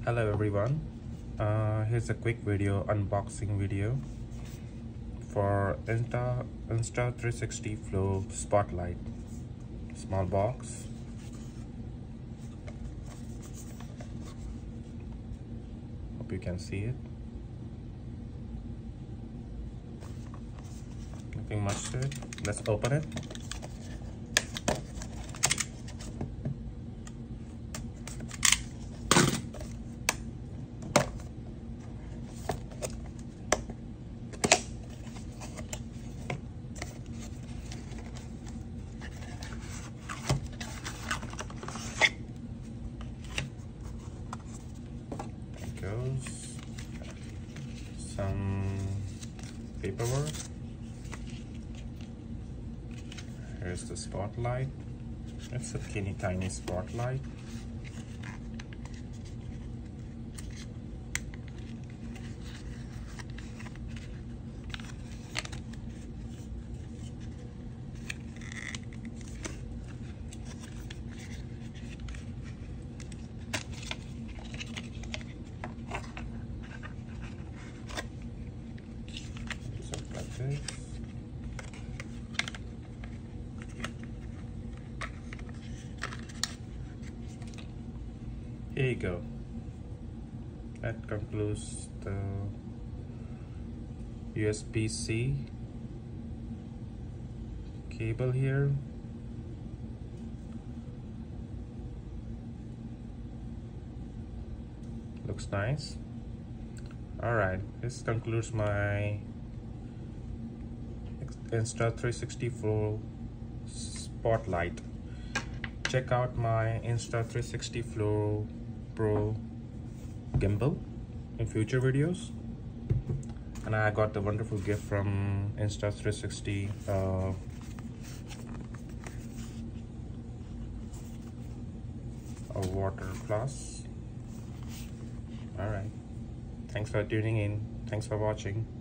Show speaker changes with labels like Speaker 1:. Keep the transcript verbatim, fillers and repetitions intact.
Speaker 1: Hello everyone, uh, here's a quick video unboxing video for Insta Insta three sixty Flow Spotlight. Small box. Hope you can see it. Nothing much to it. Let's open it. Goes some paperwork. Here's the spotlight. It's a teeny tiny spotlight. Here you go. That concludes the U S B C cable here. Looks nice. Alright, this concludes my Insta three sixty Flow Spotlight. Check out my Insta three sixty Flow Pro gimbal in future videos. And I got the wonderful gift from Insta three sixty, uh, a water plus. Alright, thanks for tuning in, thanks for watching.